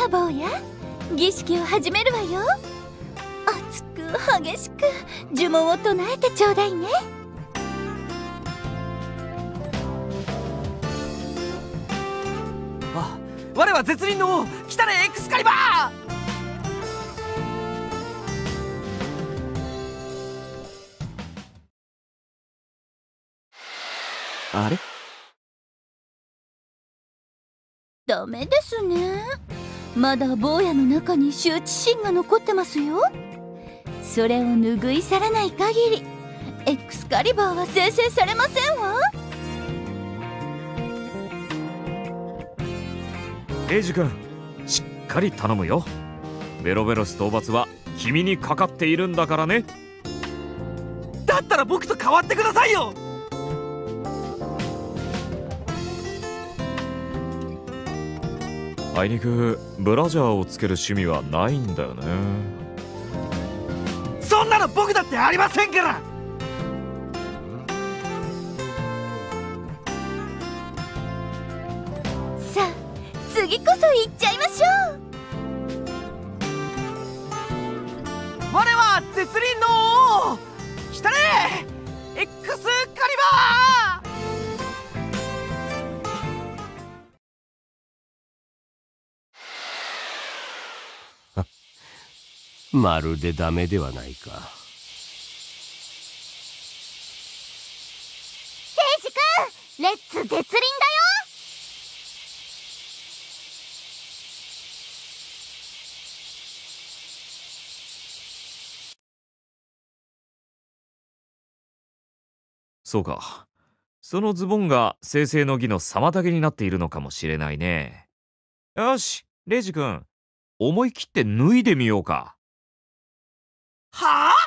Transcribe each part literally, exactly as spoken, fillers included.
あ坊や、儀式を始めるわよ。熱く激しく呪文を唱えてちょうだいね。 あ、我は絶倫の王、来たれエクスカリバー。あれ？ ダメですね。まだ坊やの中に羞恥心が残ってますよ。それを拭い去らない限りエクスカリバーは生成されませんわ。 レイジ君、しっかり頼むよ。ベロベロス討伐は君にかかっているんだからね。 だったら僕と変わってくださいよ。 あいにくブラジャーをつける趣味はないんだよね。 そんなの僕だってありませんから。 さあ次こそ行っちゃいましょう。 我は絶倫の王、来たれエックスカリバー。 まるでダメではないか。 平次君、レッツ絶倫だよ。 そうか、そのズボンが生成の儀の妨げになっているのかもしれないね。よし、レイジ君、思い切って脱いでみようか。 はあ？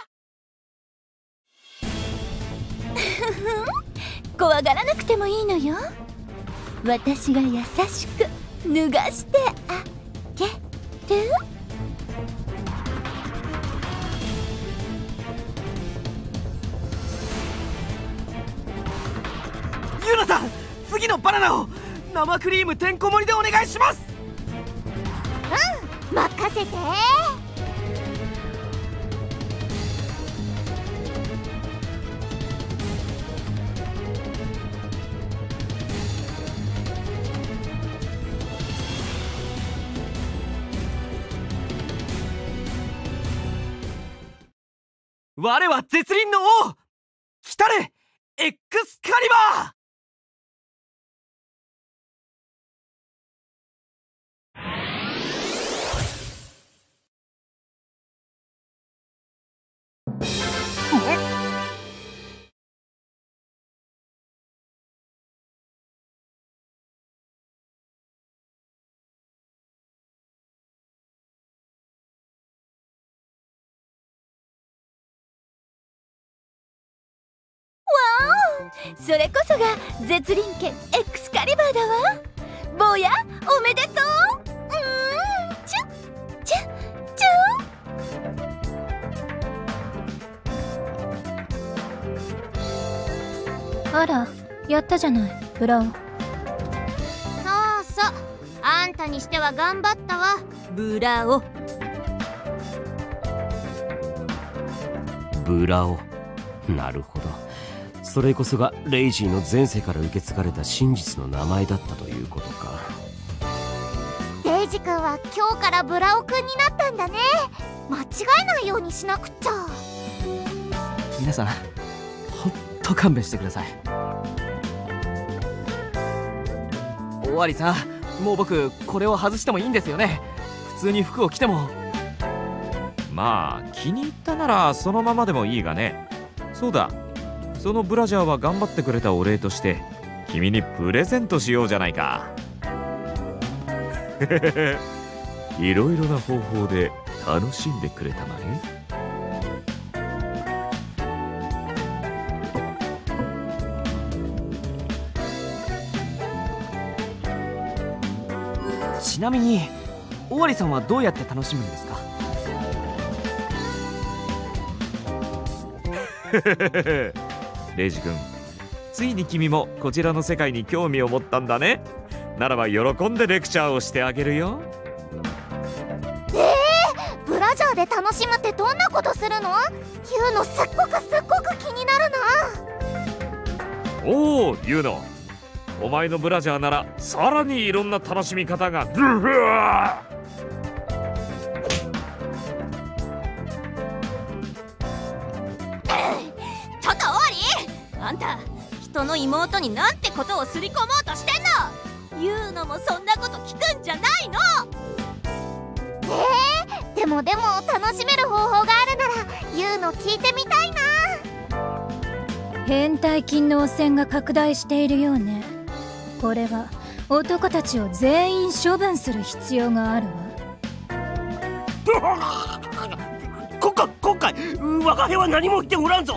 怖がらなくてもいいのよ。私が優しく脱がしてあげる。 ユナさん、次のバナナを生クリームてんこ盛りでお願いします。 うん、任せて。 我は絶倫の王、来たれエックスカリバー。 それこそが絶倫家エクスカリバーだわ。坊やおめでとう。うーん、チュッチュッチュッ。あら、やったじゃないブラオ。そうそう、あんたにしては頑張ったわブラオ。 ブラオ、なるほど。それこそがレイジーの前世から受け継がれた真実の名前だったということか。 レイジ君は今日からブラオ君になったんだね。間違えないようにしなくっちゃ。 皆さん、ほんと勘弁してください。おわりさん、もう僕これを外してもいいんですよね。普通に服を着ても。 まあ気に入ったならそのままでもいいがね。そうだ、そのブラジャーは頑張ってくれたお礼として君にプレゼントしようじゃないか。いろいろな方法で楽しんでくれたまえ。 ちなみに尾張さんはどうやって楽しむんですか？ レイジ君、ついに君もこちらの世界に興味を持ったんだね。ならば喜んでレクチャーをしてあげるよ。 ラジャーで楽しむってどんなことするの？言うのすっごくすっごく気になるな。 おお、ユーノ、お前のブラジャーならさらにいろんな楽しみ方が。うわちょっと終わり。あんた人の妹になんてことをすり込もうとしてんの。言うのもそんなこと聞くんじゃないの。 えー、でもでも楽しめる方法があるなら言うの聞いてみたいな。 変態菌の汚染が拡大しているようね。これは男たちを全員処分する必要があるわ。 今回今回我が輩は何も言っておらんぞ。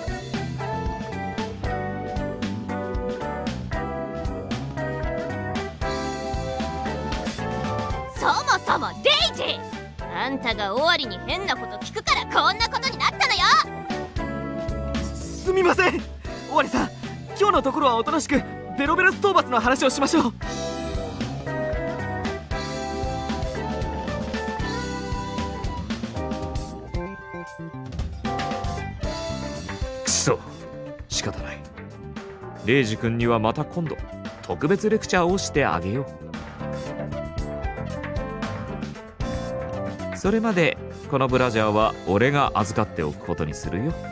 そもそもレイジ、あんたが終わりに変なこと聞くからこんなことになったのよ。 す, すみません、終わりさん、今日のところはおとなしくベロベロス討伐の話をしましょう。 くそ、仕方ない。レイジ君にはまた今度特別レクチャーをしてあげよう。それまでこのブラジャーは俺が預かっておくことにするよ。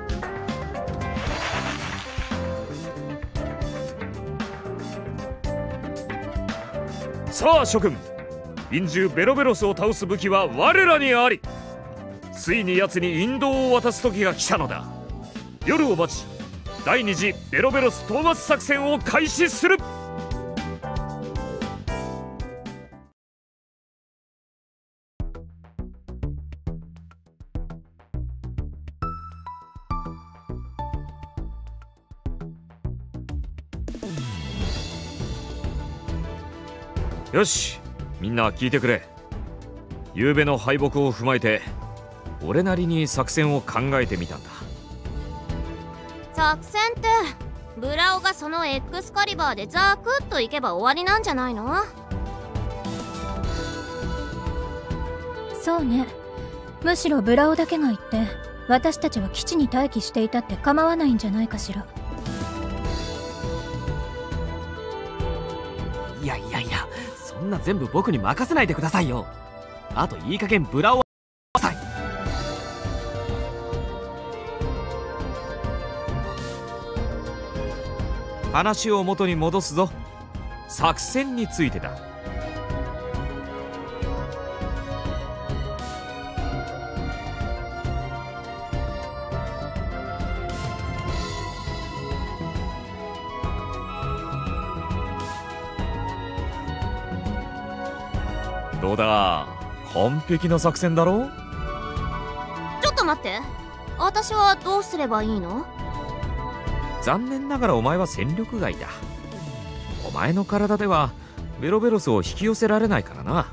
さあ諸君、陰獣ベロベロスを倒す武器は我らにあり。ついに奴に引導を渡す時が来たのだ。夜を待ち、第二次ベロベロス討伐作戦を開始する。よし、みんな聞いてくれ。昨べの敗北を踏まえて俺なりに作戦を考えてみたんだ。 作戦ってブラオがそのエクスカリバーでザクッといけば終わりなんじゃないの？ そうね。むしろブラオだけが言って私たちは基地に待機していたって構わないんじゃないかしら。 いやいやいや、そんな全部僕に任せないでくださいよ。あといい加減ブラをさい。 話を元に戻すぞ。作戦についてだ。どうだ、完璧な作戦だろう。 ちょっと待って、私はどうすればいいの？ 残念ながらお前は戦力外だ。お前の体ではベロベロスを引き寄せられないからな。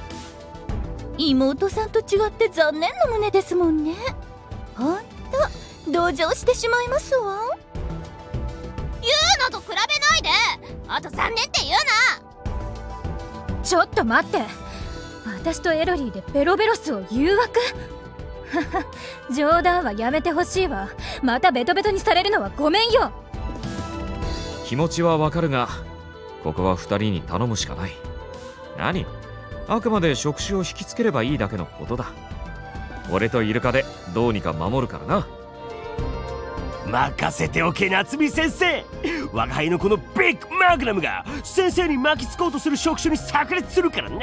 妹さんと違って残念な胸ですもんね。ほんと同情してしまいますわ。言うのと比べないで。あと残念って言うな。 ちょっと待って、私とエロリーでベロベロスを誘惑？冗談はやめてほしいわ。またベトベトにされるのはごめんよ。 気持ちはわかるが、ここは二人に頼むしかない。何？あくまで触手を引きつければいいだけのことだ。俺とイルカでどうにか守るからな。 任せておけ、夏美先生。我が輩のこのビッグマグナムが先生に巻きつこうとする触手に炸裂するからな。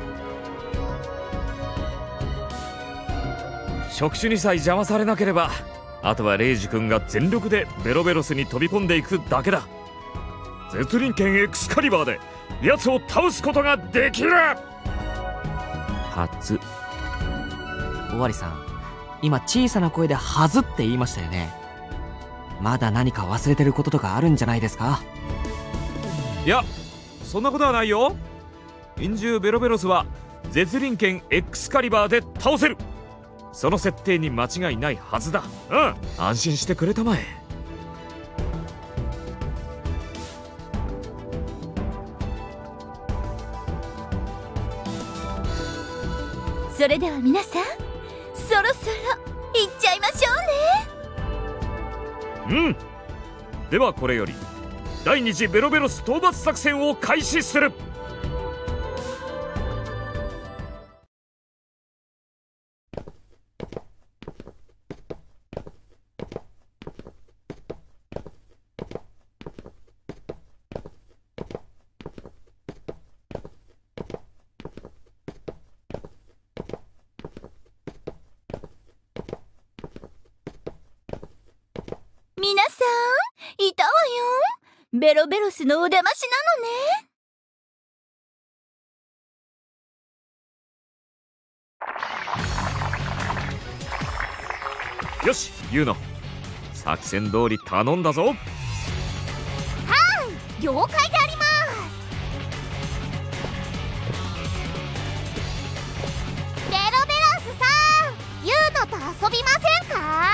触手にさえ邪魔されなければ、あとはレイジ君が全力でベロベロスに飛び込んでいくだけだ。絶輪剣エクスカリバーで奴を倒すことができる。はず。 おわりさん、今小さな声ではずって言いましたよね。まだ何か忘れてることとかあるんじゃないですか？ いや、そんなことはないよ。陰獣ベロベロスは絶輪剣エクスカリバーで倒せる。その設定に間違いないはずだ。うん、安心してくれたまえ。 それでは皆さん、そろそろ行っちゃいましょうね。 うん。ではこれより第二次ベロベロス討伐作戦を開始する。 皆さん、いたわよ。ベロベロスのお出ましなのね。よし、ユウノ、作戦通り頼んだぞ。 はい、了解であります。ベロベロスさん、ユウノと遊びませんか？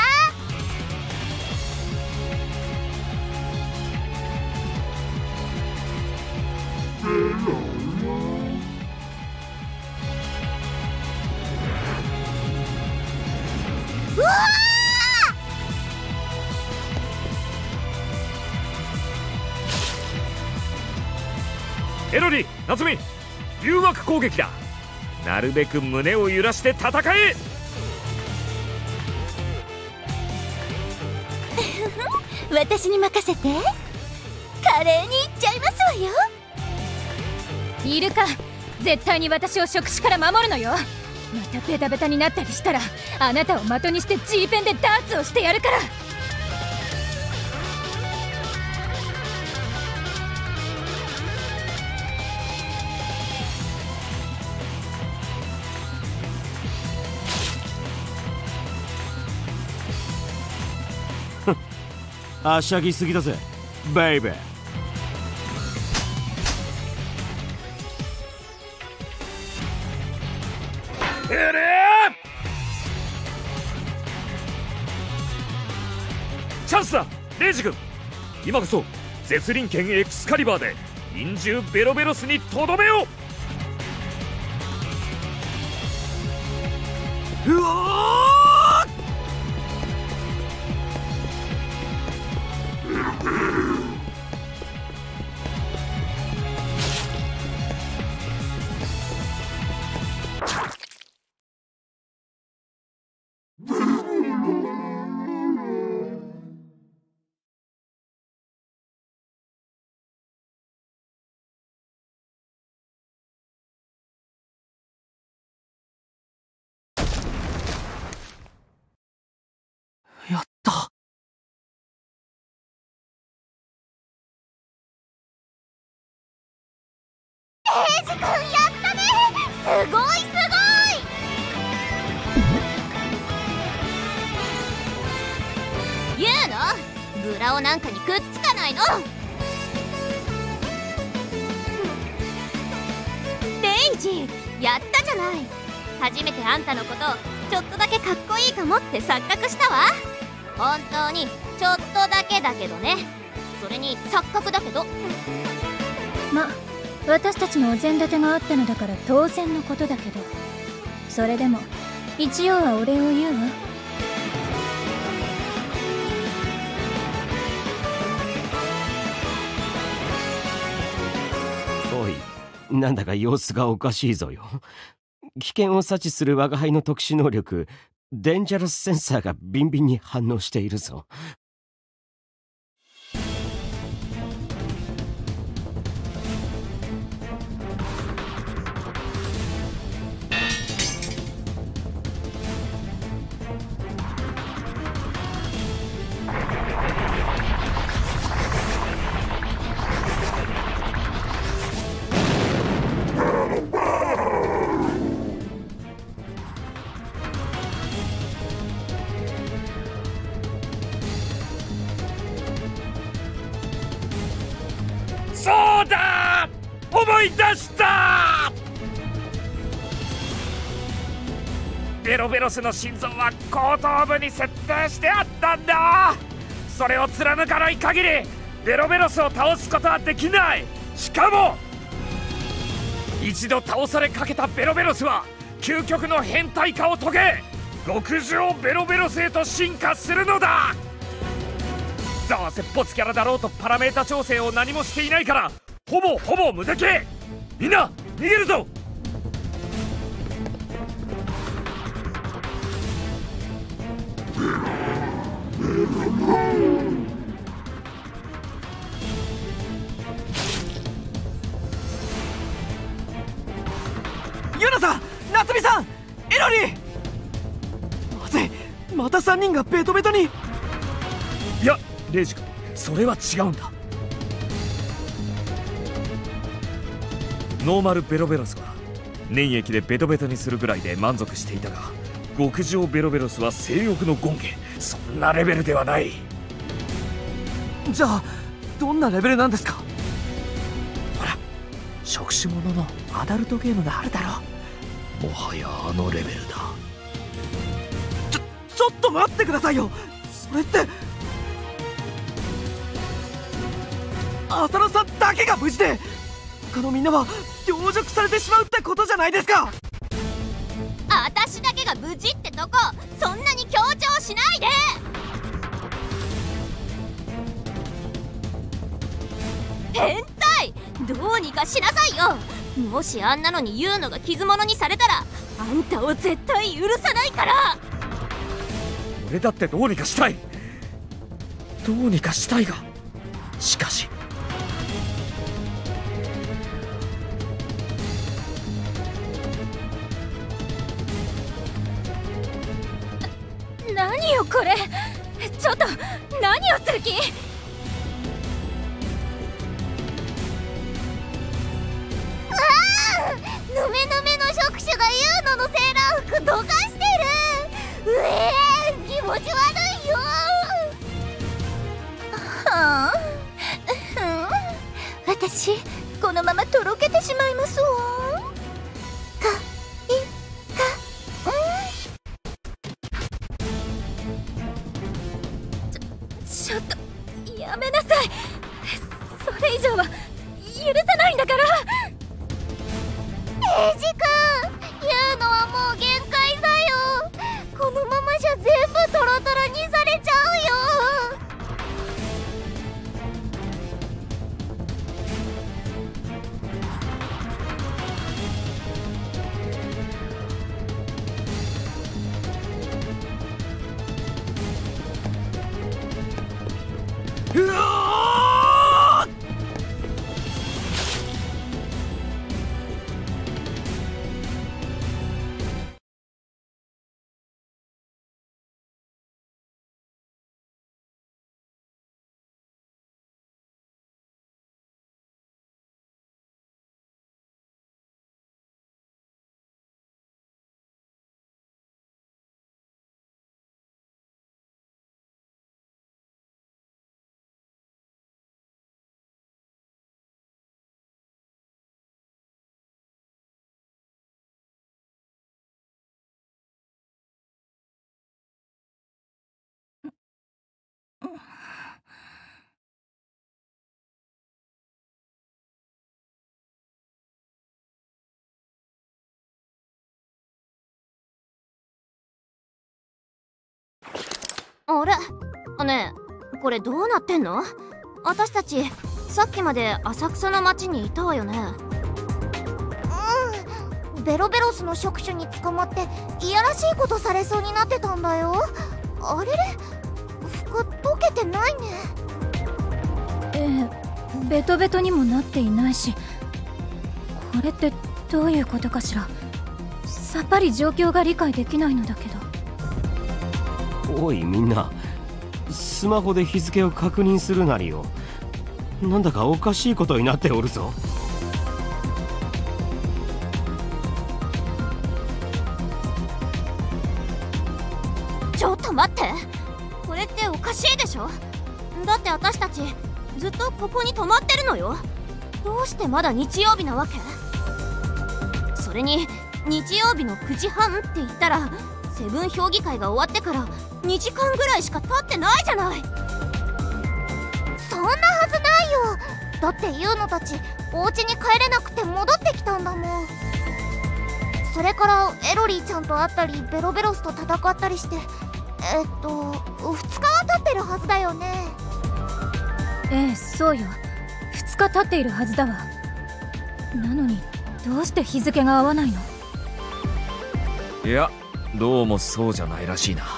うわエロリー、ナツミ、誘惑攻撃だ。なるべく胸を揺らして戦え。 私に任せて。華麗にいっちゃいますわよ。 イルカ、絶対に私を触手から守るのよ。またベタベタになったりしたら、あなたを的にして G ペンでダーツをしてやるから。 はしゃぎすぎだぜ、ベイベー。 えれー！チャンスだ、レイジ君。今こそ絶倫剣エクスカリバーで陰獣ベロベロスにとどめよう。 うわやった。 エイジ君、やったね。すごいすごい。ユウノ、ブラオなんかにくっつかないの。レイジ、やったじゃない。初めてあんたのことちょっとだけかっこいいかもって錯覚したわ。本当にちょっとだけだけどね。それに錯覚だけど。 ま、私たちのお膳立てがあったのだから当然のことだけど、それでも一応はお礼を言うわ。 おい、なんだか様子がおかしいぞよ。危険を察知する我が輩の特殊能力、デンジャラスセンサーがビンビンに反応しているぞ。 そうだ、思い出した。ベロベロスの心臓は後頭部に設定してあったんだ。それを貫かない限りベロベロスを倒すことはできない。しかも一度倒されかけたベロベロスは究極の変態化を遂げ極上ベロベロスへと進化するのだ。どうせボツキャラだろうとパラメータ調整を何もしていないからほぼほぼ無敵。みんな逃げるぞ。 ユナさん、夏美さん、エロリー。まずい、またさんにんがベトベトに。 いやレイジ君、それは違うんだ。ノーマルベロベロスは粘液でベトベトにするぐらいで満足していたが、極上ベロベロスは性欲の権化、そんなレベルではない。 じゃあどんなレベルなんですか？ ほら、触手もののアダルトゲームがあるだろう。もはやあのレベルだ。 ちょちょっと待ってくださいよ。それって浅野さんだけが無事で他のみんなは凌辱されてしまうってことじゃないですか。 あたしだけが無事ってとこそんなに強調しないで。変態、どうにかしなさいよ。もしあんなのに言うのが傷物にされたらあんたを絶対許さないから。 俺だってどうにかしたい、どうにかしたいが、しかし何よこれ、ちょっと何をする気？ ヌメヌメの触手がユーノのセーラー服どかしてる。うえー、気持ち悪いよ。 はあ、うん、私このままとろけてしまいますわ。かいかうんちょちょっとやめなさい。それ以上は許さないんだから。 エイジ君、言うのはもう限界だよ。このままじゃ全部トロトロにされちゃうよ。 うわー！ あれねえ、これどうなってんの？私たちさっきまで浅草の町にいたわよね。うん、ベロベロスの触手に捕まっていやらしいことされそうになってたんだよ。あれれ、服溶けてないね。 ええ、ベトベトにもなっていないし、これってどういうことかしら。さっぱり状況が理解できないのだけど。 おいみんな、スマホで日付を確認するなりよ。なんだかおかしいことになっておるぞ。 ちょっと待って、これっておかしいでしょ。だって私たちずっとここに泊まってるのよ。どうしてまだ日曜日なわけ？それに日曜日のくじはんって言ったらセブン評議会が終わってからにじかんぐらいしか経ってないじゃない。そんなはずないよ。だってユーノたちお家に帰れなくて戻ってきたんだもん。 それからエロリーちゃんと会ったりベロベロスと戦ったりして、えっとふつかは経ってるはずだよね。 ええ、そうよ。ふつか経っているはずだわ。なのにどうして日付が合わないの？ いや、どうもそうじゃないらしいな。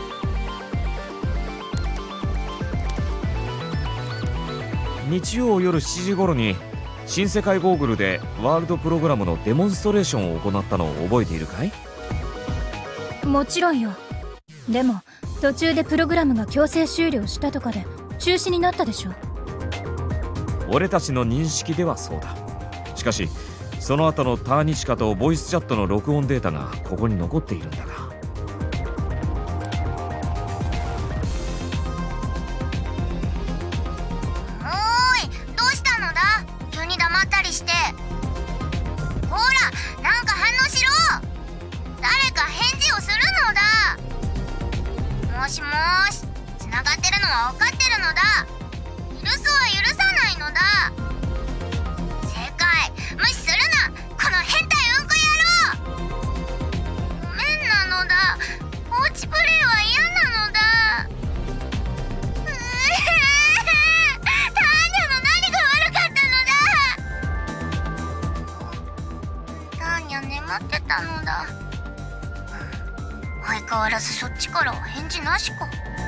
日曜夜しちじ頃に新世界ゴーグルでワールドプログラムのデモンストレーションを行ったのを覚えているかい？ もちろんよ。でも途中でプログラムが強制終了したとかで中止になったでしょ。 俺たちの認識ではそうだ。しかしその後のターニチカとボイスチャットの録音データがここに残っているんだが。 おーい、どうしたのだ？急に黙ったりして。ほら、なんか反応しろ。誰か返事をするのだ。もしもーし、つながってるのは分かってるのだ。許すは許さないのだ。正解、無視するな、この変態うんこ野郎。ごめんなのだ。放置プレイは嫌なのだ。うーターニャの何が悪かったのだ。ターニャ眠ってたのだ。相変わらずそっちからは返事なしか。へ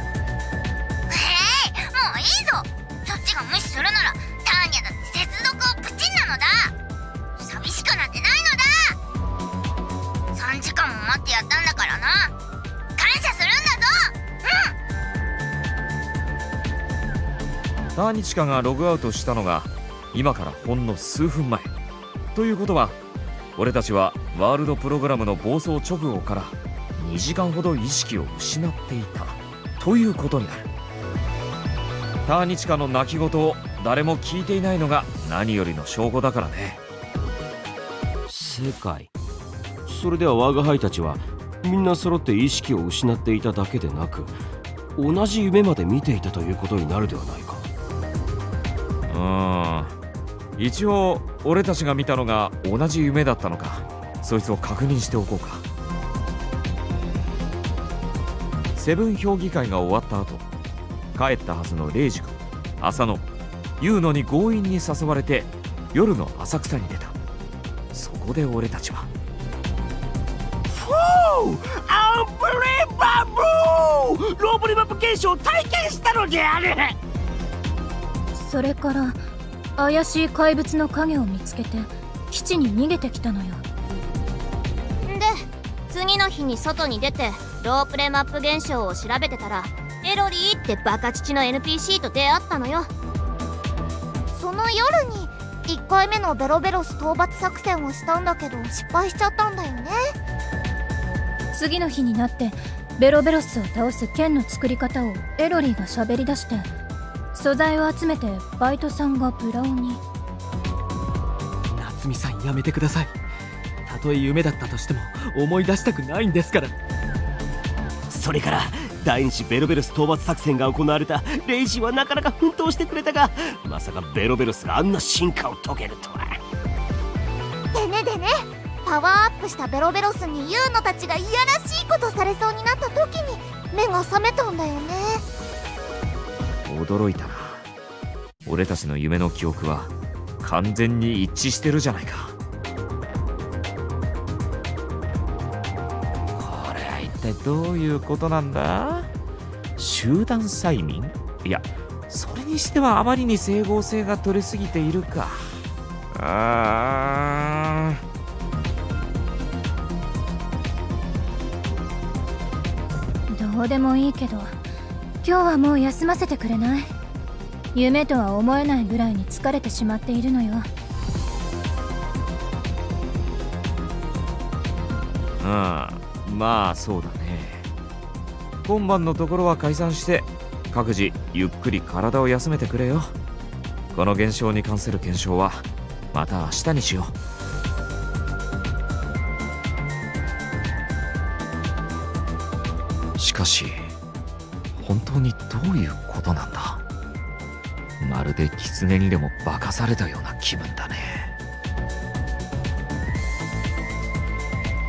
い、もういいぞ。そっちが無視するならターニャだって接続をプチンなのだ。寂しくなんてないのだ。さんじかんも待ってやったんだからな。感謝するんだぞ。 ターニチカがログアウトしたのが今からほんの数分前ということは、俺たちはワールドプログラムの暴走直後からにじかんほど意識を失っていたということになる。ターニチカの泣き言を誰も聞いていないのが何よりの証拠だからね。 世界。それでは我が輩たちはみんな揃って意識を失っていただけでなく、同じ夢まで見ていたということになるではないか。 うーん、一応俺たちが見たのが同じ夢だったのか、そいつを確認しておこうか。セブン評議会が終わった後、帰ったはずのレイジ君、浅野、ユーノに強引に誘われて夜の浅草に出た。そこで俺たちはアンブリバブルローブリマップ現象を体験したのである。 それから怪しい怪物の影を見つけて基地に逃げてきたのよ。 で次の日に外に出てロープレマップ現象を調べてたら、エロリーってバカ父の エヌピーシー と出会ったのよ。 その夜にいっかいめのベロベロス討伐作戦をしたんだけど失敗しちゃったんだよね。 次の日になってベロベロスを倒す剣の作り方をエロリーが喋り出して、素材を集めてバイトさんがブラウに。 夏美さんやめてください。たとえ夢だったとしても思い出したくないんですから。 それから第二次ベロベロス討伐作戦が行われた。レイジはなかなか奮闘してくれたが、まさかベロベロスがあんな進化を遂げるとは。 でねでね、パワーアップしたベロベロスにユーノたちがいやらしいことされそうになった時に目が覚めたんだよね。 驚いたな。俺たちの夢の記憶は完全に一致してるじゃないか。これは一体どういうことなんだ？集団催眠？いや、それにしてはあまりに整合性が取れすぎているか。あどうでもいいけど今日はもう休ませてくれない？夢とは思えないぐらいに疲れてしまっているのよ。 ああ、まあそうだね。今晩のところは解散して各自ゆっくり体を休めてくれよ。この現象に関する検証はまた明日にしよう。しかし本当にどういうことなんだ？まるで狐にでも化かされたような気分だね。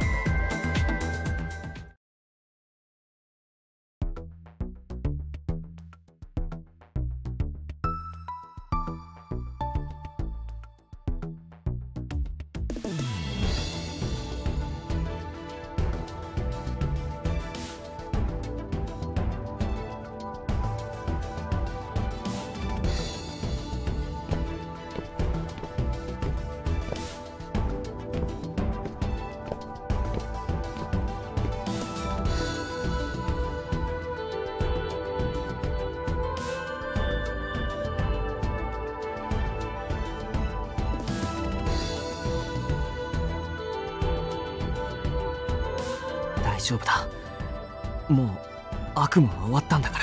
大丈夫だ。もう悪夢は終わったんだから。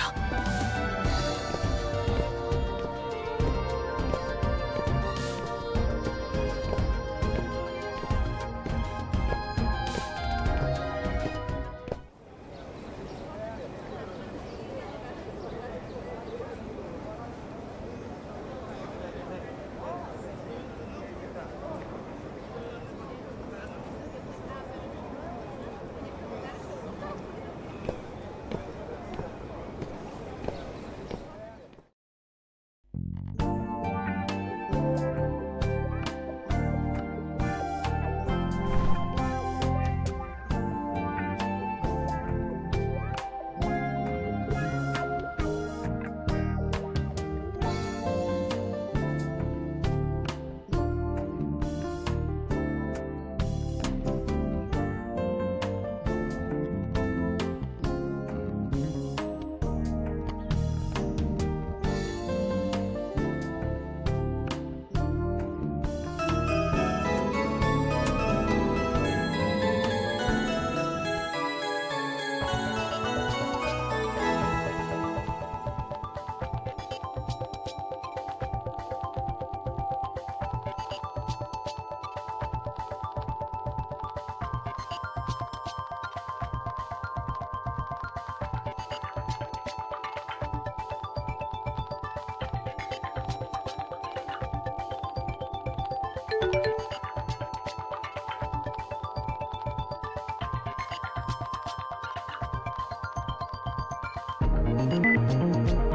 う